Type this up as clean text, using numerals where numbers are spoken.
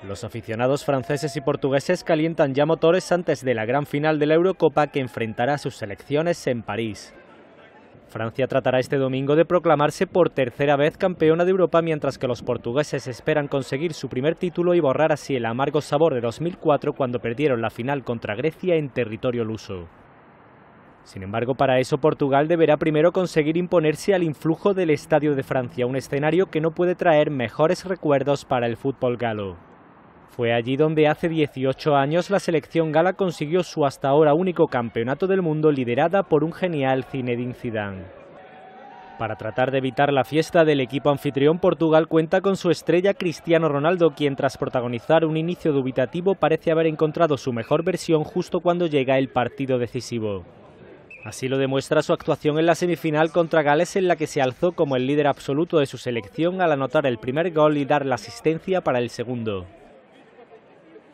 Los aficionados franceses y portugueses calientan ya motores antes de la gran final de la Eurocopa que enfrentará a sus selecciones en París. Francia tratará este domingo de proclamarse por tercera vez campeona de Europa, mientras que los portugueses esperan conseguir su primer título y borrar así el amargo sabor de 2004 cuando perdieron la final contra Grecia en territorio luso. Sin embargo, para eso Portugal deberá primero conseguir imponerse al influjo del Estadio de Francia, un escenario que no puede traer mejores recuerdos para el fútbol galo. Fue allí donde hace 18 años la selección gala consiguió su hasta ahora único campeonato del mundo, liderada por un genial Zinedine Zidane. Para tratar de evitar la fiesta del equipo anfitrión, Portugal cuenta con su estrella Cristiano Ronaldo, quien tras protagonizar un inicio dubitativo parece haber encontrado su mejor versión justo cuando llega el partido decisivo. Así lo demuestra su actuación en la semifinal contra Gales, en la que se alzó como el líder absoluto de su selección al anotar el primer gol y dar la asistencia para el segundo.